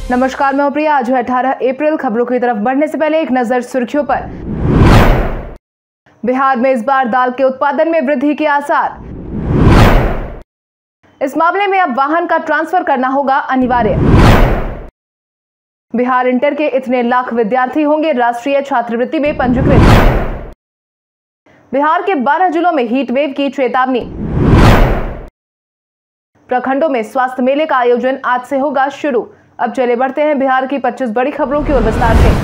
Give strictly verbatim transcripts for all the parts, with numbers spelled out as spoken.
नमस्कार, मैं प्रिया। आज है अठारह अप्रैल। खबरों की तरफ बढ़ने से पहले एक नजर सुर्खियों पर। बिहार में इस बार दाल के उत्पादन में वृद्धि के आसार। इस मामले में अब वाहन का ट्रांसफर करना होगा अनिवार्य। बिहार इंटर के इतने लाख विद्यार्थी होंगे राष्ट्रीय छात्रवृत्ति में पंजीकृत। बिहार के बारह जिलों में हीट वेव की चेतावनी। प्रखंडों में स्वास्थ्य मेले का आयोजन आज से होगा शुरू। अब चले बढ़ते हैं बिहार की पच्चीस बड़ी खबरों की ओर विस्तार से।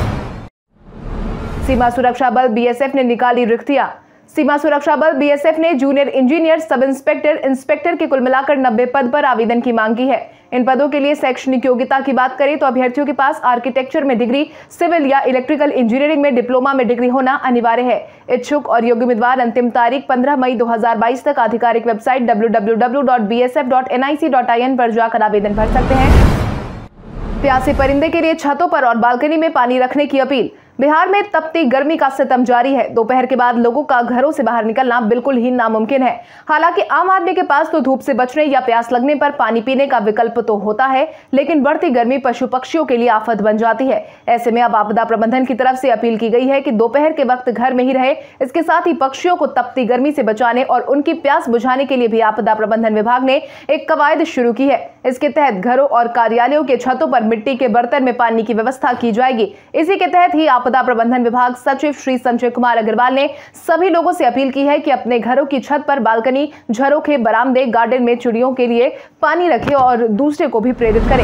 सीमा सुरक्षा बल बीएसएफ ने निकाली रिक्तियां। सीमा सुरक्षा बल बीएसएफ ने junior engineer, sub inspector, inspector के कुल मिलाकर नब्बे पद पर आवेदन की मांग की है। इन पदों के लिए शैक्षणिक योग्यता की बात करें तो अभ्यर्थियों के पास आर्किटेक्चर में डिग्री, सिविल या इलेक्ट्रिकल इंजीनियरिंग में डिप्लोमा में डिग्री होना अनिवार्य है। इच्छुक और योग्य उम्मीदवार अंतिम तारीख पंद्रह मई दो हजार बाईस तक आधिकारिक website W W W dot B S F dot N I C dot I N पर जाकर आवेदन भर सकते हैं। प्यासे परिंदे के लिए छतों पर और बालकनी में पानी रखने की अपील। बिहार में तपती गर्मी का सितम जारी है। दोपहर के बाद लोगों का घरों से बाहर निकलना बिल्कुल ही नामुमकिन है। हालांकि आम आदमी के पास तो धूप से बचने या प्यास लगने पर पानी पीने का विकल्प तो होता है, लेकिन बढ़ती गर्मी पशु पक्षियों के लिए आफत बन जाती है। ऐसे में अब आपदा प्रबंधन की तरफ से अपील की गई है कि दोपहर के वक्त घर में ही रहे। इसके साथ ही पक्षियों को तपती गर्मी से बचाने और उनकी प्यास बुझाने के लिए भी आपदा प्रबंधन विभाग ने एक कवायद शुरू की है। इसके तहत घरों और कार्यालयों के छतों पर मिट्टी के बर्तन में पानी की व्यवस्था की जाएगी। इसी के तहत ही आपदा प्रबंधन विभाग सचिव श्री संजय कुमार अग्रवाल ने सभी लोगों से अपील की है कि अपने घरों की छत पर, बालकनी, झरोखे, बरामदे, गार्डन में चिड़ियों के लिए पानी रखें और दूसरे को भी प्रेरित करें।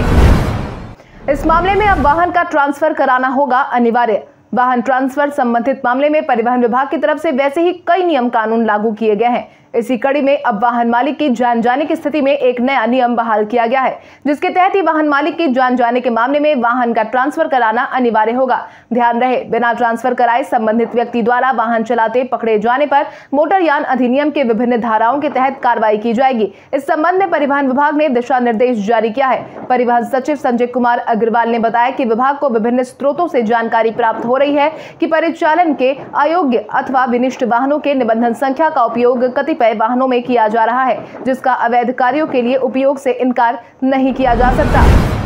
इस मामले में अब वाहन का ट्रांसफर कराना होगा अनिवार्य। वाहन ट्रांसफर संबंधित मामले में परिवहन विभाग की तरफ से वैसे ही कई नियम कानून लागू किए गए हैं। इसी कड़ी में अब वाहन मालिक की जान जाने की स्थिति में एक नया नियम बहाल किया गया है, जिसके तहत ही वाहन मालिक की जान जाने के मामले में वाहन का ट्रांसफर कराना अनिवार्य होगा। ध्यान रहे, बिना ट्रांसफर कराए संबंधित व्यक्ति द्वारा वाहन चलाते पकड़े जाने पर मोटरयान अधिनियम के विभिन्न धाराओं के तहत कार्रवाई की जाएगी। इस संबंध में परिवहन विभाग ने दिशा निर्देश जारी किया है। परिवहन सचिव संजय कुमार अग्रवाल ने बताया कि विभाग को विभिन्न स्रोतों से जानकारी प्राप्त हो रही है कि परिचालन के अयोग्य अथवा विनिष्ट वाहनों के निबंधन संख्या का उपयोग कतिपय वाहनों में किया जा रहा है, जिसका अवैध कार्यों के लिए उपयोग से इनकार नहीं किया जा सकता।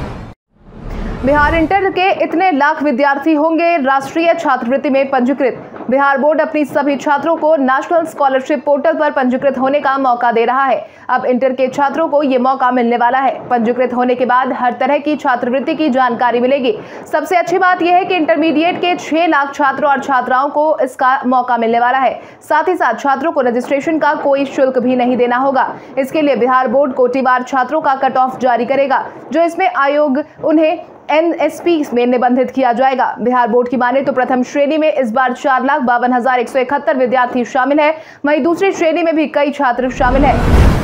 बिहार इंटर के इतने लाख विद्यार्थी होंगे राष्ट्रीय छात्रवृत्ति में पंजीकृत। बिहार बोर्ड अपनी सभी छात्रों को नेशनल स्कॉलरशिप पोर्टल पर पंजीकृत होने का मौका दे रहा है। अब इंटर के छात्रों को ये मौका मिलने वाला है। पंजीकृत होने के बाद हर तरह की छात्रवृत्ति की जानकारी मिलेगी। सबसे अच्छी बात यह है कि इंटरमीडिएट के छह लाख छात्रों और छात्राओं को इसका मौका मिलने वाला है। साथ ही साथ छात्रों को रजिस्ट्रेशन का कोई शुल्क भी नहीं देना होगा। इसके लिए बिहार बोर्ड कोटिवार छात्रों का कट ऑफ जारी करेगा, जो इसमें आयोग उन्हें एन एस पी में निबंधित किया जाएगा। बिहार बोर्ड की माने तो प्रथम श्रेणी में इस बार चार लाख बावन हजार एक सौ इकहत्तर विद्यार्थी शामिल है। वहीं दूसरी श्रेणी में भी कई छात्र शामिल हैं।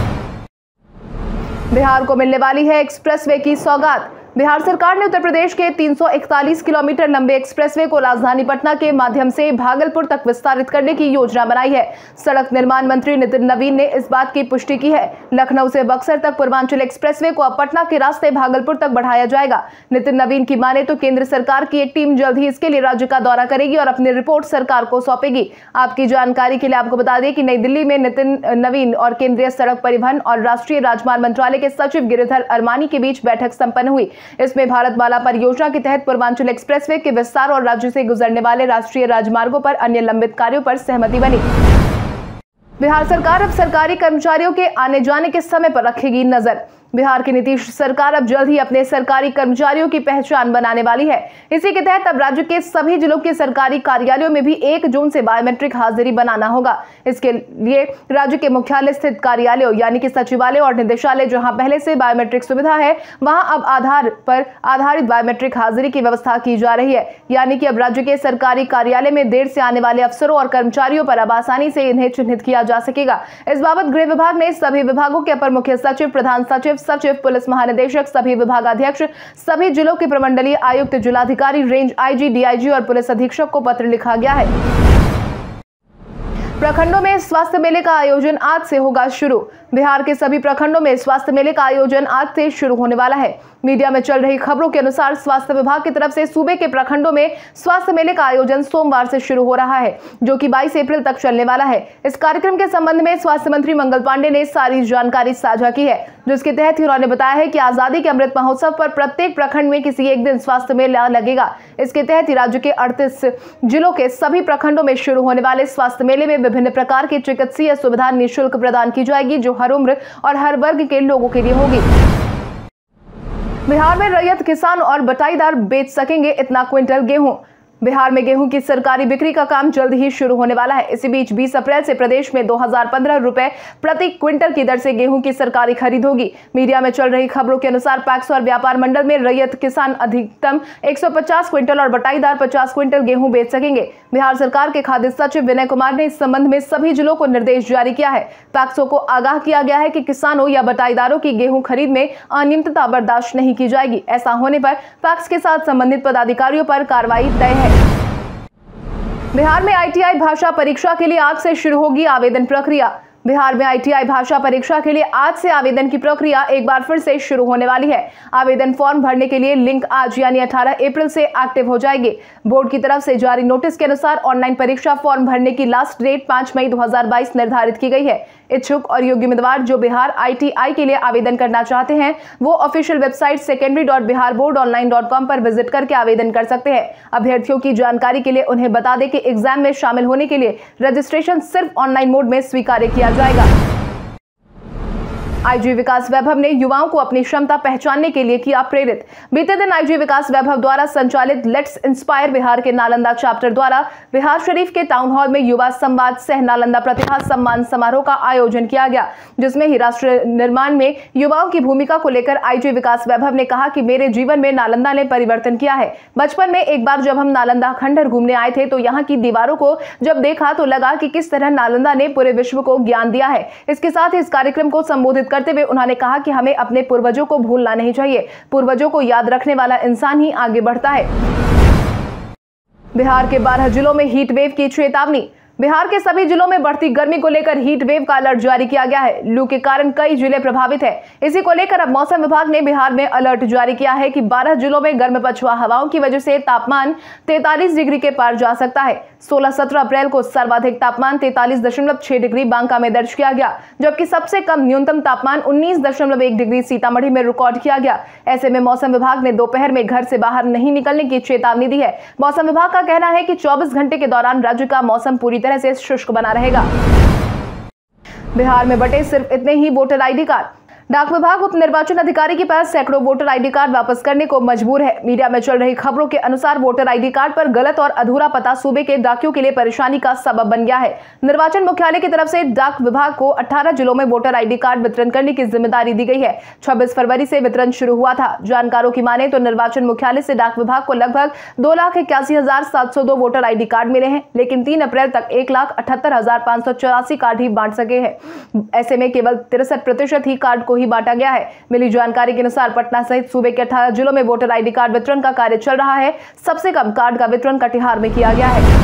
बिहार को मिलने वाली है एक्सप्रेसवे की सौगात। बिहार सरकार ने उत्तर प्रदेश के तीन सौ इकतालीस किलोमीटर लंबे एक्सप्रेसवे को राजधानी पटना के माध्यम से भागलपुर तक विस्तारित करने की योजना बनाई है। सड़क निर्माण मंत्री नितिन नवीन ने इस बात की पुष्टि की है। लखनऊ से बक्सर तक पूर्वांचल एक्सप्रेसवे को अब पटना के रास्ते भागलपुर तक बढ़ाया जाएगा। नितिन नवीन की माने तो केंद्र सरकार की एक टीम जल्द ही इसके लिए राज्य का दौरा करेगी और अपनी रिपोर्ट सरकार को सौंपेगी। आपकी जानकारी के लिए आपको बता दें कि नई दिल्ली में नितिन नवीन और केंद्रीय सड़क परिवहन और राष्ट्रीय राजमार्ग मंत्रालय के सचिव गिरिधर अरमानी के बीच बैठक संपन्न हुई। इसमें भारतमाला परियोजना के तहत पूर्वांचल एक्सप्रेसवे के विस्तार और राज्य से गुजरने वाले राष्ट्रीय राजमार्गों पर अन्य लंबित कार्यों पर सहमति बनी। बिहार सरकार अब सरकारी कर्मचारियों के आने जाने के समय पर रखेगी नजर। बिहार की नीतीश सरकार अब जल्द ही अपने सरकारी कर्मचारियों की पहचान बनाने वाली है। इसी के तहत अब राज्य के सभी जिलों के सरकारी कार्यालयों में भी एक जून से बायोमेट्रिक हाजिरी बनाना होगा। इसके लिए राज्य के मुख्यालय स्थित कार्यालयों यानी कि सचिवालय और निदेशालय, जहां पहले से बायोमेट्रिक सुविधा है, वहां अब आधार पर आधारित बायोमेट्रिक हाजिरी की व्यवस्था की जा रही है। यानी कि अब राज्य के सरकारी कार्यालय में देर से आने वाले अफसरों और कर्मचारियों पर अब आसानी से इन्हें चिन्हित किया जा सकेगा। इस बाबत गृह विभाग ने सभी विभागों के अपर मुख्य सचिव, प्रधान सचिव, सचिव, पुलिस महानिदेशक, सभी विभागाध्यक्ष, सभी जिलों के प्रमंडलीय आयुक्त, जिलाधिकारी, रेंज आईजी, डीआईजी और पुलिस अधीक्षक को पत्र लिखा गया है। प्रखंडों में स्वास्थ्य मेले का आयोजन आज से होगा शुरू। बिहार के सभी प्रखंडों में स्वास्थ्य मेले का आयोजन आज से शुरू होने वाला है। मीडिया में चल रही खबरों के अनुसार स्वास्थ्य विभाग की तरफ से सूबे के प्रखंडों में स्वास्थ्य मेले का आयोजन सोमवार से शुरू हो रहा है, जो कि बाईस अप्रैल तक चलने वाला है। इस कार्यक्रम के संबंध में स्वास्थ्य मंत्री मंगल पांडे ने सारी जानकारी साझा की है, जिसके तहत उन्होंने बताया है कि आजादी के अमृत महोत्सव पर प्रत्येक प्रखंड में किसी एक दिन स्वास्थ्य मेला लगेगा। इसके तहत राज्य के अड़तीस जिलों के सभी प्रखंडों में शुरू होने वाले स्वास्थ्य मेले में विभिन्न प्रकार की चिकित्सीय सुविधा निःशुल्क प्रदान की जाएगी, जो हर उम्र और हर वर्ग के लोगों के लिए होगी। बिहार में रैयत किसान और बटाईदार बेच सकेंगे इतना क्विंटल गेहूं। बिहार में गेहूं की सरकारी बिक्री का काम जल्द ही शुरू होने वाला है। इसी बीच बीस अप्रैल से प्रदेश में दो हजार पंद्रह रुपए प्रति क्विंटल की दर से गेहूं की सरकारी खरीद होगी। मीडिया में चल रही खबरों के अनुसार पैक्स और व्यापार मंडल में रैयत किसान अधिकतम एक सौ पचास क्विंटल और बटाईदार पचास क्विंटल गेहूं बेच सकेंगे। बिहार सरकार के खाद्य सचिव विनय कुमार ने इस संबंध में सभी जिलों को निर्देश जारी किया है। पैक्सों को आगाह किया गया है कि किसानों या बटाईदारों की गेहूं खरीद में अनियमितता बर्दाश्त नहीं की जाएगी। ऐसा होने पर पैक्स के साथ संबंधित पदाधिकारियों पर कार्रवाई तय है। बिहार में आई टी आई भाषा परीक्षा के लिए आज से शुरू होगी आवेदन प्रक्रिया। बिहार में आई टी आई भाषा परीक्षा के लिए आज से आवेदन की प्रक्रिया एक बार फिर से शुरू होने वाली है। आवेदन फॉर्म भरने के लिए लिंक आज यानी अठारह अप्रैल से एक्टिव हो जाएगी। बोर्ड की तरफ से जारी नोटिस के अनुसार ऑनलाइन परीक्षा फॉर्म भरने की लास्ट डेट पाँच मई दो हजार बाईस निर्धारित की गई है। इच्छुक और योग्य उम्मीदवार जो बिहार आई टी आई के लिए आवेदन करना चाहते हैं, वो official website secondary dot Bihar board online dot com पर विजिट करके आवेदन कर सकते हैं। अभ्यर्थियों की जानकारी के लिए उन्हें बता दें कि एग्जाम में शामिल होने के लिए रजिस्ट्रेशन सिर्फ ऑनलाइन मोड में स्वीकार किया जाएगा। आईजी विकास वैभव ने युवाओं को अपनी क्षमता पहचानने के लिए किया प्रेरित। बीते दिन आईजी विकास वैभव द्वारा संचालित लेट्स इंस्पायर बिहार के नालंदा चैप्टर द्वारा बिहार शरीफ के टाउन हॉल में युवा संवाद सह नालंदा प्रतिभा सम्मान समारोह का आयोजन किया गया, जिसमें ही राष्ट्र निर्माण में युवाओं की भूमिका को लेकर आईजी विकास वैभव ने कहा कि मेरे जीवन में नालंदा ने परिवर्तन किया है। बचपन में एक बार जब हम नालंदा खंडहर घूमने आए थे तो यहाँ की दीवारों को जब देखा तो लगा कि किस तरह नालंदा ने पूरे विश्व को ज्ञान दिया है। इसके साथ ही इस कार्यक्रम को संबोधित करते हुए उन्होंने कहा कि हमें अपने पूर्वजों को भूलना नहीं चाहिए। पूर्वजों को याद रखने वाला इंसान ही आगे बढ़ता है। बिहार के बारह जिलों में हीट वेव की चेतावनी। बिहार के सभी जिलों में बढ़ती गर्मी को लेकर हीट वेव का अलर्ट जारी किया गया है। लू के कारण कई जिले प्रभावित हैं। इसी को लेकर अब मौसम विभाग ने बिहार में अलर्ट जारी किया है कि बारह जिलों में गर्म पछुआ हवाओं की वजह से तापमान तैंतालीस डिग्री के पार जा सकता है। सोलह सत्रह अप्रैल को सर्वाधिक तापमान तैंतालीस दशमलव छह डिग्री बांका में दर्ज किया गया, जबकि सबसे कम न्यूनतम तापमान उन्नीस दशमलव एक डिग्री सीतामढ़ी में रिकॉर्ड किया गया। ऐसे में मौसम विभाग ने दोपहर में घर से बाहर नहीं निकलने की चेतावनी दी है। मौसम विभाग का कहना है कि चौबीस घंटे के दौरान राज्य का मौसम पूरी तरह से शुष्क बना रहेगा। बिहार में बटे सिर्फ इतने ही वोटर आईडी कार्ड। डाक विभाग उप निर्वाचन अधिकारी के पास सैकड़ों वोटर आईडी कार्ड वापस करने को मजबूर है। मीडिया में चल रही खबरों के अनुसार वोटर आईडी कार्ड पर गलत और अधूरा पता सूबे के डाकियों के लिए परेशानी का सबब बन गया है। निर्वाचन मुख्यालय की तरफ से डाक विभाग को अठारह जिलों में वोटर आईडी कार्ड वितरण करने की जिम्मेदारी दी गई है। छब्बीस फरवरी से वितरण शुरू हुआ था। जानकारों की माने तो निर्वाचन मुख्यालय से डाक विभाग को लगभग दो लाख इक्यासी हजार सात सौ दो वोटर आईडी कार्ड मिले हैं, लेकिन तीन अप्रैल तक एक लाख अठहत्तर हजार पाँच सौ चौरासी कार्ड ही बांट सके हैं। ऐसे में केवल तिरसठ प्रतिशत ही कार्ड को ही बांटा गया है। मिली जानकारी के अनुसार पटना सहित सूबे के अठारह जिलों में वोटर आईडी कार्ड वितरण का कार्य चल रहा है। सबसे कम कार्ड का वितरण कटिहार में किया गया है।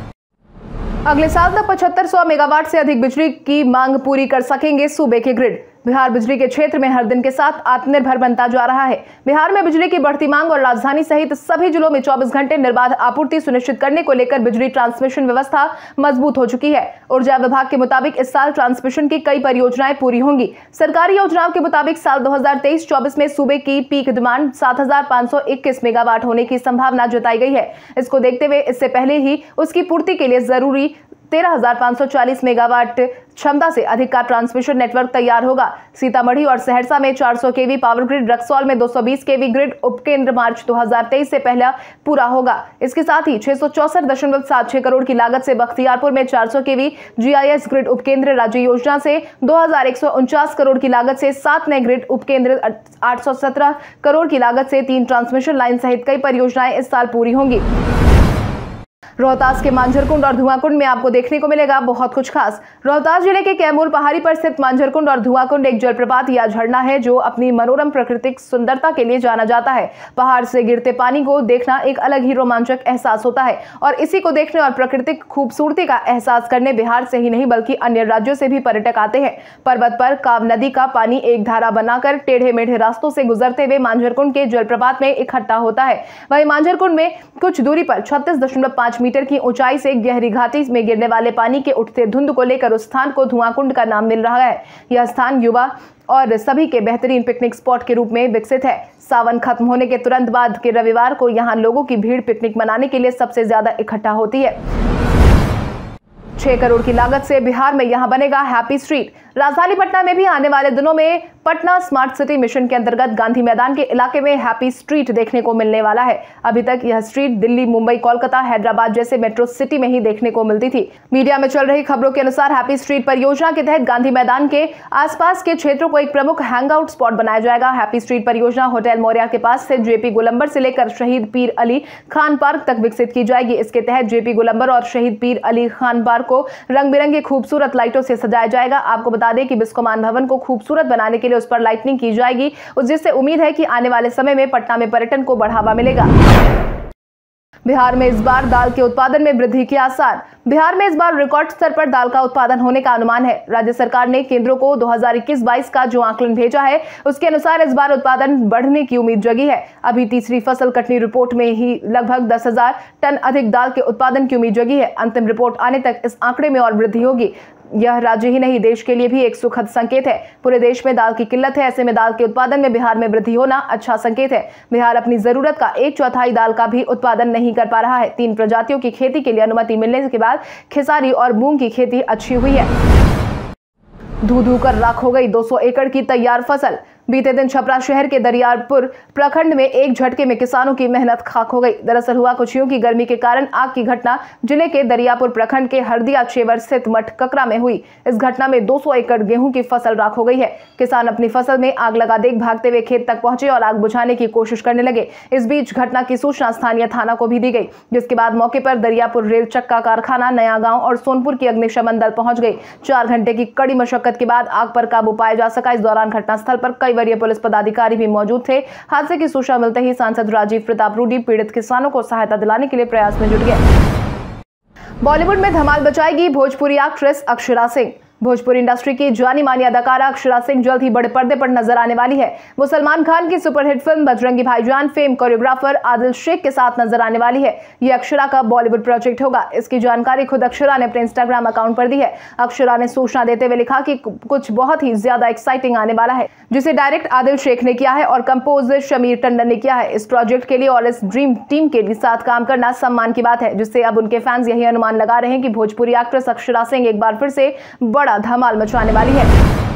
अगले साल तक पचहत्तर सौ मेगावाट से अधिक बिजली की मांग पूरी कर सकेंगे सूबे के ग्रिड। बिहार बिजली के क्षेत्र में हर दिन के साथ आत्मनिर्भर बनता जा रहा है। बिहार में बिजली की बढ़ती मांग और राजधानी सहित सभी जिलों में चौबीस घंटे निर्बाध आपूर्ति सुनिश्चित करने को लेकर बिजली ट्रांसमिशन व्यवस्था मजबूत हो चुकी है। ऊर्जा विभाग के मुताबिक इस साल ट्रांसमिशन की कई परियोजनाएं पूरी होंगी। सरकारी योजनाओं के मुताबिक साल दो हजार तेईस चौबीस में सूबे की पीक डिमांड सात हजार पाँच सौ इक्कीस मेगावाट होने की संभावना जताई गई है। इसको देखते हुए इससे पहले ही उसकी पूर्ति के लिए जरूरी तेरह हजार पाँच सौ चालीस मेगावाट क्षमता से अधिक का ट्रांसमिशन नेटवर्क तैयार होगा। सीतामढ़ी और सहरसा में चार सौ केवी पावर ग्रिड, रक्सौल में दो सौ बीस केवी ग्रिड उपकेंद्र मार्च दो हजार तेईस से पहले पूरा होगा। इसके साथ ही छह सौ चौसठ दशमलव सात छह करोड़ की लागत से बख्तियारपुर में चार सौ केवी जीआईएस ग्रिड उपकेंद्र राज्य योजना से दो हजार एक सौ उनचास करोड़ की लागत से सात नए ग्रिड उपकेंद्र, आठ सौ सत्रह करोड़ की लागत से तीन ट्रांसमिशन लाइन सहित कई परियोजनाएं इस साल पूरी होंगी। रोहतास के मांझरकुंड और धुआंकुंड में आपको देखने को मिलेगा बहुत कुछ खास। रोहतास जिले के कैमूर पहाड़ी पर स्थित मांझरकुंड और धुआंकुंड एक जलप्रपात या झरना है जो अपनी मनोरम प्राकृतिक सुंदरता के लिए जाना जाता है। पहाड़ से गिरते पानी को देखना एक अलग ही रोमांचक एहसास होता है और इसी को देखने और प्राकृतिक खूबसूरती का एहसास करने बिहार से ही नहीं बल्कि अन्य राज्यों से भी पर्यटक आते हैं। पर्वत पर काव नदी का पानी एक धारा बनाकर टेढ़े मेढ़े रास्तों से गुजरते हुए मांझरकुंड के जलप्रपात में इकट्ठा होता है। वहीं मांझरकुंड में कुछ दूरी पर छत्तीस दशमलव पांच मीटर की ऊंचाई से गहरी घाटी में गिरने वाले पानी के उठते धुंध को लेकर उस स्थान को धुआंकुंड का नाम मिल रहा है। यह स्थान युवा और सभी के बेहतरीन पिकनिक स्पॉट के रूप में विकसित है। सावन खत्म होने के तुरंत बाद के रविवार को यहां लोगों की भीड़ पिकनिक मनाने के लिए सबसे ज्यादा इकट्ठा होती है। छह करोड़ की लागत से बिहार में यहां बनेगा हैप्पी स्ट्रीट। राजधानी पटना में भी आने वाले दिनों में पटना स्मार्ट सिटी मिशन के अंतर्गत गांधी मैदान के इलाके में हैप्पी स्ट्रीट देखने को मिलने वाला है। अभी तक यह स्ट्रीट दिल्ली, मुंबई, कोलकाता, हैदराबाद जैसे मेट्रो सिटी में ही देखने को मिलती थी। मीडिया में चल रही खबरों के अनुसार हैप्पी स्ट्रीट परियोजना के तहत गांधी मैदान के आसपास के क्षेत्रों को एक प्रमुख हैंगआउट स्पॉट बनाया जाएगा। हैप्पी स्ट्रीट परियोजना होटल मौर्या के पास से जेपी गोलंबर से लेकर शहीद पीर अली खान पार्क तक विकसित की जाएगी। इसके तहत जेपी गोलंबर और शहीद पीर अली खान पार्क को रंग बिरंगे खूबसूरत लाइटों से सजाया जाएगा। आपको बता दें कि बिस्कोमान भवन को खूबसूरत बनाने के लिए उस पर लाइटनिंग की जाएगी, जिससे उम्मीद है कि आने वाले समय में पटना में पर्यटन को बढ़ावा मिलेगा। बिहार में इस बार दाल के उत्पादन में वृद्धि के आसार। बिहार में इस बार रिकॉर्ड स्तर पर दाल का उत्पादन होने का अनुमान है। राज्य सरकार ने केंद्रों को दो हज़ार इक्कीस बाईस का जो आकलन भेजा है उसके अनुसार इस बार उत्पादन बढ़ने की उम्मीद जगी है। अभी तीसरी फसल कटनी रिपोर्ट में ही लगभग दस हजार टन अधिक दाल के उत्पादन की उम्मीद जगी है। अंतिम रिपोर्ट आने तक इस आंकड़े में और वृद्धि होगी। यह राज्य ही नहीं देश के लिए भी एक सुखद संकेत है। पूरे देश में दाल की किल्लत है, ऐसे में दाल के उत्पादन में बिहार में वृद्धि होना अच्छा संकेत है। बिहार अपनी जरूरत का एक चौथाई दाल का भी उत्पादन नहीं कर पा रहा है। तीन प्रजातियों की खेती के लिए अनुमति मिलने के बाद खेसारी और मूंग की खेती अच्छी हुई है। धू धू कर राख हो गई दो सौ एकड़ की तैयार फसल। बीते दिन छपरा शहर के दरियापुर प्रखंड में एक झटके में किसानों की मेहनत खाक हो गई। दरअसल हुआ कुछ यूं कि गर्मी के कारण आग की घटना जिले के दरियापुर प्रखंड के हरदिया चेवर स्थित मठ ककरा में हुई। इस घटना में दो सौ एकड़ गेहूं की फसल राख हो गई है। किसान अपनी फसल में आग लगा देख भागते हुए खेत तक पहुंचे और आग बुझाने की कोशिश करने लगे। इस बीच घटना की सूचना स्थानीय थाना को भी दी गई, जिसके बाद मौके पर दरियापुर रेल चक्का कारखाना, नया गांव और सोनपुर की अग्निशमन दल पहुंच गई। चार घंटे की कड़ी मशक्कत के बाद आग पर काबू पाया जा सका। इस दौरान घटनास्थल पर कई वरीय पुलिस पदाधिकारी भी मौजूद थे। हादसे की सूचना मिलते ही सांसद राजीव प्रताप रूडी पीड़ित किसानों को सहायता दिलाने के लिए प्रयास में जुट गए। बॉलीवुड में धमाल मचाएगी भोजपुरी एक्ट्रेस अक्षरा सिंह। भोजपुरी इंडस्ट्री की जानी मानी अदाकारा अक्षरा सिंह जल्द ही बड़े पर्दे पर नजर आने वाली है। वो सलमान खान की सुपरहिट फिल्म बजरंगी भाईजान फेम कोरियोग्राफर आदिल शेख के साथ नजर आने वाली है। ये अक्षरा का बॉलीवुड प्रोजेक्ट होगा। इसकी जानकारी खुद अक्षरा ने अपने इंस्टाग्राम अकाउंट पर दी है। अक्षरा ने सूचना देते हुए लिखा कि कुछ बहुत ही ज्यादा एक्साइटिंग आने वाला है, जिसे डायरेक्ट आदिल शेख ने किया है और कंपोज शमीर टंडन ने किया है। इस प्रोजेक्ट के लिए और इस ड्रीम टीम के साथ काम करना सम्मान की बात है, जिससे अब उनके फैंस यही अनुमान लगा रहे हैं कि भोजपुरी एक्ट्रेस अक्षरा सिंह एक बार फिर से बड़ा धमाल मचाने वाली है।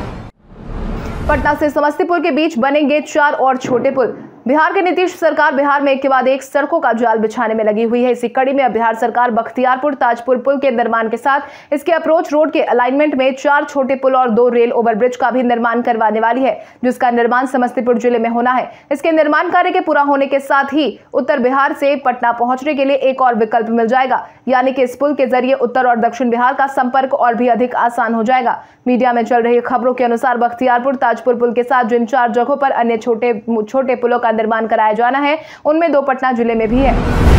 पटना से समस्तीपुर के बीच बनेंगे चार और छोटे पुल। बिहार के नीतीश सरकार बिहार में एक के बाद एक सड़कों का जाल बिछाने में लगी हुई है। इसी कड़ी में अब बिहार सरकार बख्तियारपुर ताजपुर पुल के निर्माण के साथ इसके अप्रोच रोड के अलाइनमेंट में चार छोटे पुल और दो रेल ओवरब्रिज का भी निर्माण करवाने वाली है, जिसका निर्माण समस्तीपुर जिले में होना है। इसके निर्माण कार्य के पूरा होने के साथ ही उत्तर बिहार से पटना पहुंचने के लिए एक और विकल्प मिल जाएगा, यानी कि इस पुल के जरिए उत्तर और दक्षिण बिहार का संपर्क और भी अधिक आसान हो जाएगा। मीडिया में चल रही खबरों के अनुसार बख्तियारपुर ताजपुर पुल के साथ जिन चार जगहों पर अन्य छोटे छोटे पुलों का निर्माण कराया जाना है, उनमें दो पटना जिले में भी है।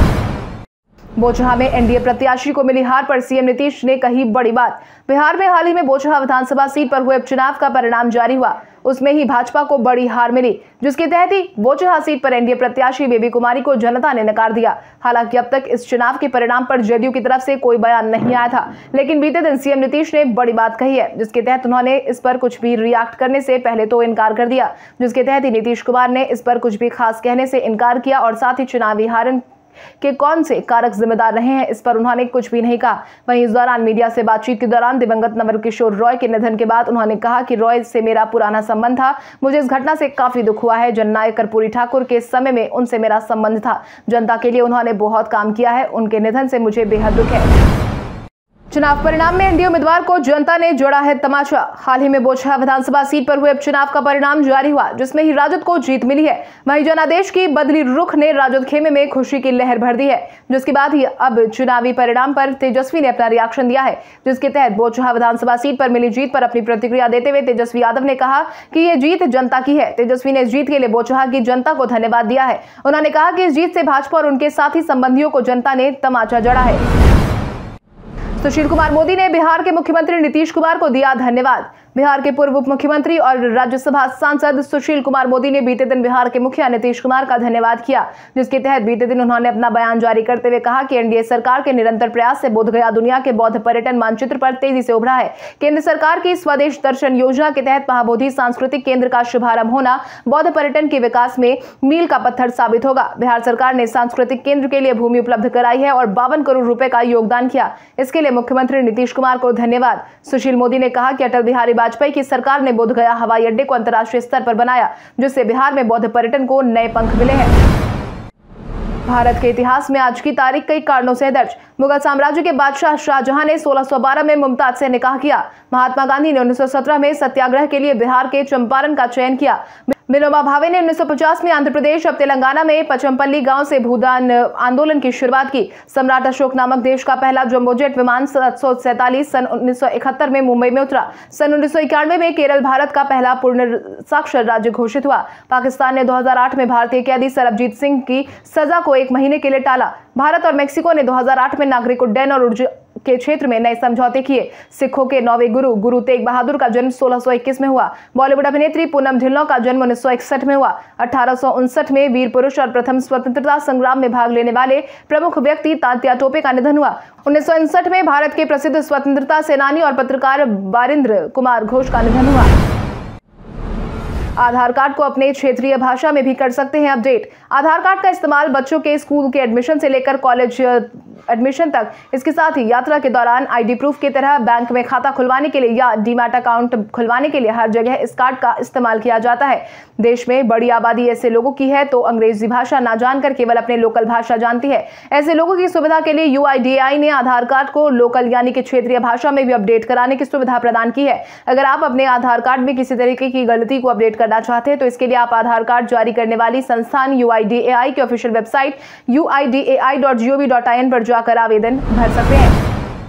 बोचहा में एनडीए प्रत्याशी को मिली हार पर सीएम नीतीश ने कही बड़ी बात। बिहार में हाल ही में बोचहा विधानसभा सीट पर हुए उपचुनाव का परिणाम जारी हुआ, उसमें ही भाजपा को बड़ी हार मिली, जिसके तहत ही बोचहा सीट पर एनडीए प्रत्याशी बेबी कुमारी को जनता ने नकार दिया। हालांकि अब तक इस चुनाव के परिणाम पर जदयू की तरफ से कोई बयान नहीं आया था, लेकिन बीते दिन सीएम नीतीश ने बड़ी बात कही है, जिसके तहत उन्होंने इस पर कुछ भी रिएक्ट करने से पहले तो इनकार कर दिया, जिसके तहत ही नीतीश कुमार ने इस पर कुछ भी खास कहने से इनकार किया और साथ ही चुनावी हार के कौन से कारक जिम्मेदार रहे हैं, इस पर उन्होंने कुछ भी नहीं कहा। वहीं इस दौरान मीडिया से बातचीत के दौरान दिवंगत नवल किशोर रॉय के निधन के बाद उन्होंने कहा कि रॉय से मेरा पुराना संबंध था, मुझे इस घटना से काफी दुख हुआ है। जननायक कर्पूरी ठाकुर के समय में उनसे मेरा संबंध था, जनता के लिए उन्होंने बहुत काम किया है, उनके निधन से मुझे बेहद दुख है। चुनाव परिणाम में एनडीए उम्मीदवार को जनता ने जोड़ा है तमाचा। हाल ही में बोचहा विधानसभा सीट पर हुए उपचुनाव का परिणाम जारी हुआ, जिसमें ही राजद को जीत मिली है। वहीं जनादेश की बदली रुख ने राजद खेमे में खुशी की लहर भर दी है, जिसके बाद ही अब चुनावी परिणाम पर तेजस्वी ने अपना रिएक्शन दिया है, जिसके तहत बोचहा विधानसभा सीट पर मिली जीत पर अपनी प्रतिक्रिया देते हुए तेजस्वी यादव ने कहा कि ये जीत जनता की है। तेजस्वी ने इस जीत के लिए बोचहा की जनता को धन्यवाद दिया है। उन्होंने कहा कि इस जीत से भाजपा और उनके साथी संबंधियों को जनता ने तमाचा जड़ा है। सुशील कुमार मोदी ने बिहार के मुख्यमंत्री नीतीश कुमार को दिया धन्यवाद। बिहार के पूर्व उप मुख्यमंत्री और राज्यसभा सांसद सुशील कुमार मोदी ने बीते दिन बिहार के मुखिया नीतीश कुमार का धन्यवाद किया, जिसके तहत बीते दिन उन्होंने अपना बयान जारी करते हुए कहा कि एनडीए सरकार के निरंतर प्रयास से बोधगया दुनिया के बौद्ध पर्यटन मानचित्र पर तेजी से उभरा है। केंद्र सरकार की स्वदेश दर्शन योजना के तहत महाबोधि सांस्कृतिक केंद्र का शुभारंभ होना बौद्ध पर्यटन के विकास में मील का पत्थर साबित होगा। बिहार सरकार ने सांस्कृतिक केंद्र के लिए भूमि उपलब्ध कराई है और बावन करोड़ रुपए का योगदान किया। इसके लिए मुख्यमंत्री नीतीश कुमार को धन्यवाद। सुशील मोदी ने कहा कि अटल बिहारी वाजपेयी की सरकार ने बोधगया हवाई अड्डे को अंतर्राष्ट्रीय स्तर पर बनाया, जिससे बिहार में बौद्ध पर्यटन को नए पंख मिले हैं। भारत के इतिहास में आज की तारीख कई कारणों से दर्ज। मुगल साम्राज्य के बादशाह शाहजहां ने सोलह सौ बारह में मुमताज से निकाह किया। महात्मा गांधी ने उन्नीस सौ सत्रह में सत्याग्रह के लिए बिहार के चंपारण का चयन किया। विनोबा भावे ने उन्नीस सौ पचास में आंध्र प्रदेश अब तेलंगाना में पचमपल्ली गांव से भूदान आंदोलन की शुरुआत की। सम्राट अशोक नामक देश का पहला जंबोजेट विमान सात सौ सैंतालीस सन उन्नीस सौ इकहत्तर में मुंबई में उतरा। सन उन्नीस सौ इक्यानवे में केरल भारत का पहला पूर्ण साक्षर राज्य घोषित हुआ। पाकिस्तान ने दो हज़ार आठ में भारतीय कैदी सरबजीत सिंह की सजा को एक महीने के लिए टाला। भारत और मेक्सिको ने दो हज़ार आठ में नागरिक उड्डयन और ऊर्जा के क्षेत्र में नए समझौते किए। सिखों के नौवें गुरु गुरु तेग बहादुर का जन्म सोलह सौ इक्कीस में हुआ। बॉलीवुड अभिनेत्री पूनम ढिल्लों का जन्म उन्नीस सौ इकसठ में हुआ। अठारह सौ उनसठ में वीर पुरुष और प्रथम स्वतंत्रता संग्राम में भाग लेने वाले प्रमुख व्यक्ति तात्या टोपे का निधन हुआ। उन्नीस सौ उनसठ में भारत के प्रसिद्ध स्वतंत्रता सेनानी और पत्रकार बारिंद्र कुमार घोष का निधन हुआ। आधार कार्ड को अपने क्षेत्रीय भाषा में भी कर सकते हैं अपडेट। आधार कार्ड का इस्तेमाल बच्चों के स्कूल के एडमिशन से लेकर कॉलेज एडमिशन तक, इसके साथ ही यात्रा के दौरान आईडी प्रूफ की तरह बैंक में खाता खुलवाने के लिए या डीमैट अकाउंट खुलवाने के लिए हर जगह इस कार्ड का इस्तेमाल किया जाता है। देश में बड़ी आबादी ऐसे लोगों की है तो अंग्रेजी भाषा ना जानकर केवल अपने लोकल भाषा जानती है। ऐसे लोगों की सुविधा के लिए यू आई डी ए आई ने आधार कार्ड को लोकल यानी कि क्षेत्रीय भाषा में भी अपडेट कराने की सुविधा प्रदान की है। अगर आप अपने आधार कार्ड में किसी तरीके की गलती को अपडेट करना चाहते हैं तो इसके लिए आप आधार कार्ड जारी करने वाली संस्थान you I D A I की official website U I D A I dot G O V dot I N पर जाकर आवेदन भर सकते हैं।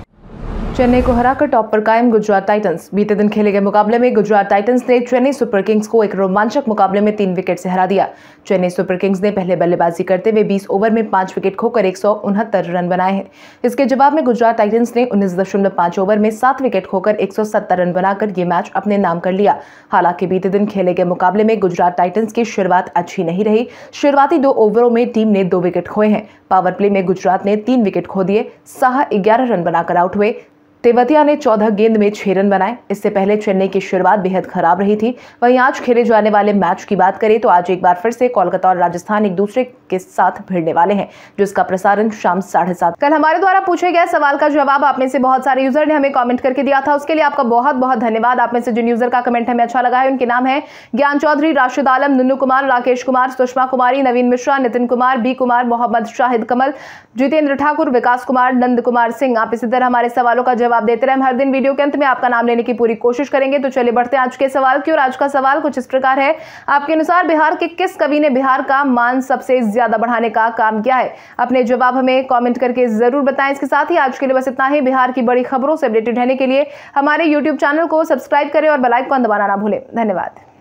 चेन्नई को हराकर टॉप पर कायम गुजरात टाइटंस। बीते दिन खेले गए मुकाबले में गुजरात टाइटंस ने चेन्नई सुपर किंग्स को एक रोमांचक मुकाबले में तीन विकेट से हरा दिया। चेन्नई सुपर किंग्स ने पहले बल्लेबाजी करते हुए बीस ओवर में पांच विकेट खोकर एक सौ उनहत्तर रन बनाए हैं। इसके जवाब में गुजरात टाइटंस ने उन्नीस दशमलव पांच ओवर में सात विकेट खोकर एक सौ सत्तर रन बनाकर ये मैच अपने नाम कर लिया। हालांकि बीते दिन खेले गए मुकाबले में गुजरात टाइटंस की शुरुआत अच्छी नहीं रही। शुरुआती दो ओवरों में टीम ने दो विकेट खोए हैं। पावर प्ले में गुजरात ने तीन विकेट खो दिए। साहा ग्यारह रन बनाकर आउट हुए। तेवतिया ने चौदह गेंद में छह रन बनाए। इससे पहले चेन्नई की शुरुआत बेहद खराब रही थी। वहीं आज खेले जाने वाले मैच की बात करें तो आज एक बार फिर से कोलकाता और राजस्थान एक दूसरे के साथ भिड़ने वाले हैं, जिसका प्रसारण शाम साढ़े सात। कल हमारे द्वारा पूछे गए सवाल का जवाब आप में से बहुत सारे यूजर ने हमें कमेंट करके दिया था, उसके लिए आपका बहुत बहुत धन्यवाद। आप में से जिन यूजर का कमेंट हमें अच्छा लगा है उनके नाम है ज्ञान चौधरी, राशिद आलम, नुन्नू कुमार, राकेश कुमार, सुषमा कुमारी, नवीन मिश्रा, नितिन कुमार, बी कुमार, मोहम्मद शाहिद कमल, जितेंद्र ठाकुर, विकास कुमार, नंद कुमार सिंह। आप इसी तरह हमारे सवालों का जवाब देते रहे। हर दिन वीडियो के अंत में आपका नाम लेने की पूरी कोशिश करेंगे। तो चलिए बढ़ते हैं आज के सवाल की ओर। आज का सवाल कुछ इस प्रकार है, आपके अनुसार बिहार के किस कवि ने बिहार का मान सबसे ज्यादा बढ़ाने का काम किया है? अपने जवाब हमें कमेंट करके जरूर बताएं। इसके साथ ही आज के लिए बस इतना ही। बिहार की बड़ी खबरों से अपडेटेड रहने के लिए हमारे यूट्यूब चैनल को सब्सक्राइब करें और बेल आइकन दबाना ना भूलें। धन्यवाद।